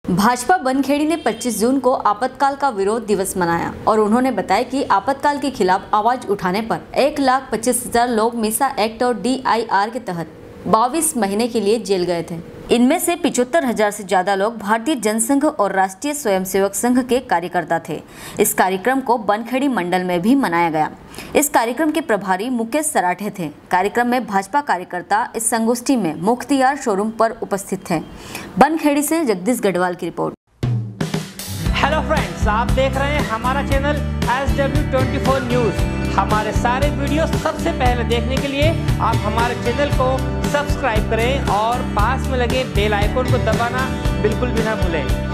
भाजपा बनखेड़ी ने 25 जून को आपातकाल का विरोध दिवस मनाया और उन्होंने बताया कि आपातकाल के खिलाफ आवाज उठाने पर 1,25,000 लोग मीसा एक्ट और DIR के तहत 22 महीने के लिए जेल गए थे। इनमें से 75,000 से ज्यादा लोग भारतीय जनसंघ और राष्ट्रीय स्वयंसेवक संघ के कार्यकर्ता थे। इस कार्यक्रम को बनखेड़ी मंडल में भी मनाया गया। इस कार्यक्रम के प्रभारी मुकेश सराठे थे। कार्यक्रम में भाजपा कार्यकर्ता इस संगोष्ठी में मुख्तियार शोरूम पर उपस्थित थे। बनखेड़ी से जगदीश गढ़वाल की रिपोर्ट। हेलो फ्रेंड्स, आप देख रहे हैं हमारा चैनल SW24 न्यूज। हमारे सारे वीडियो सबसे पहले देखने के लिए आप हमारे चैनल को सब्सक्राइब करें और पास में लगे बेल आइकन को दबाना बिल्कुल भी ना भूलें।